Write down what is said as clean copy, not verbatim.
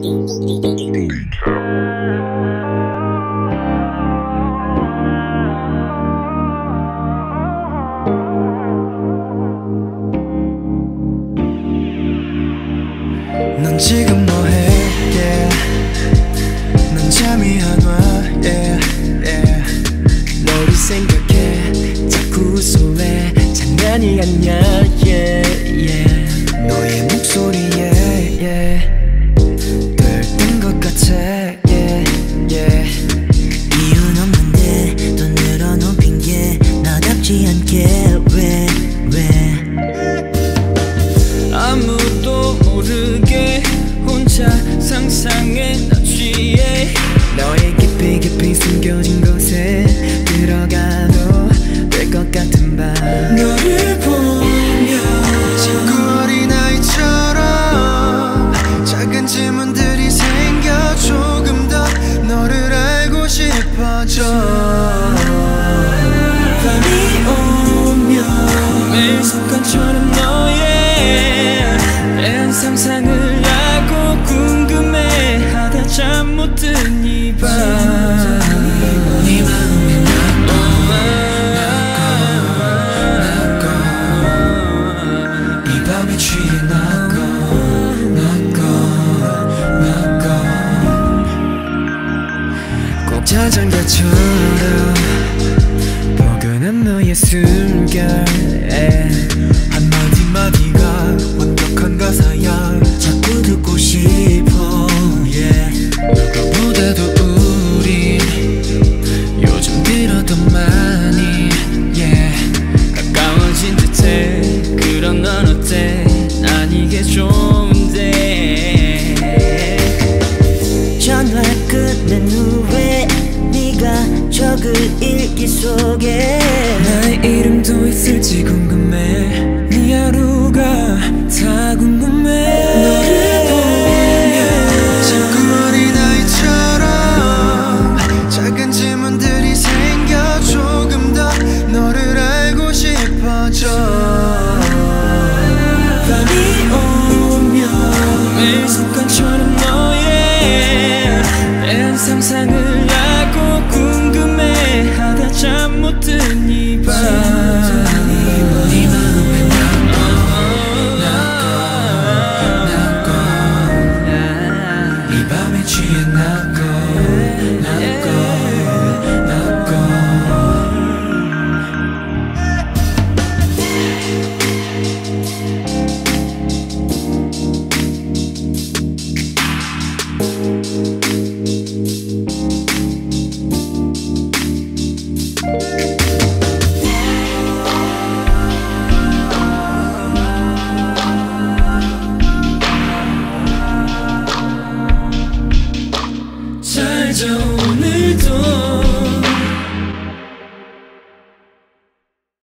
넌 지금 뭐해? Yeah. 난 잠이 안 와. Yeah. Yeah. 너를 생각해 자꾸 웃어해. 장난이 아니야. Yeah. Yeah. 너의 목소리에 yeah. 들뜬 것 같아. Yeah. Yeah. 이유는 없는데 또 늘어놓은 핑계 나답지 않게 왜 아무도 모르게 혼자 상상에 나 취해. 너의 깊이 깊이 숨겨진 곳에 들어가도 될 것 같은 밤. 너를 보면 자꾸 어린아이처럼 작은 질문들이 생겨. 조금 더 너를 알고 싶어져. 밤이 오면 매일 습관처럼 너의 대한 상상을 하고 궁금해하다 잠 못 든 이 밤. 네 마음이 나고 이 밤에 취해 나고 꼭 자장가처럼 포근한 너의 숨결. 한마디마디가 완벽한 가사야. 자꾸 듣고 싶어 yeah. 누구보다도 우린 요즘 들어 더 많이 yeah. 가까워진 듯해. 그럼 넌 어때? 난 이게 좋은데. 전화 끝낸 후에 네가 적을 읽기 속에 나의 이름도 있을지 궁금해. 네 하루가 다 궁금해. 너를 보면 자꾸 어린아이처럼 작은 질문들이 생겨. 조금 더 너를 알고 싶어져. 밤이 오면 매일 습관처럼 너의 대한 상상을 하고 궁금해하다 잠 못 든 이 밤. 네 마음에 나고 이 밤에 취해 나고 잘 자 오늘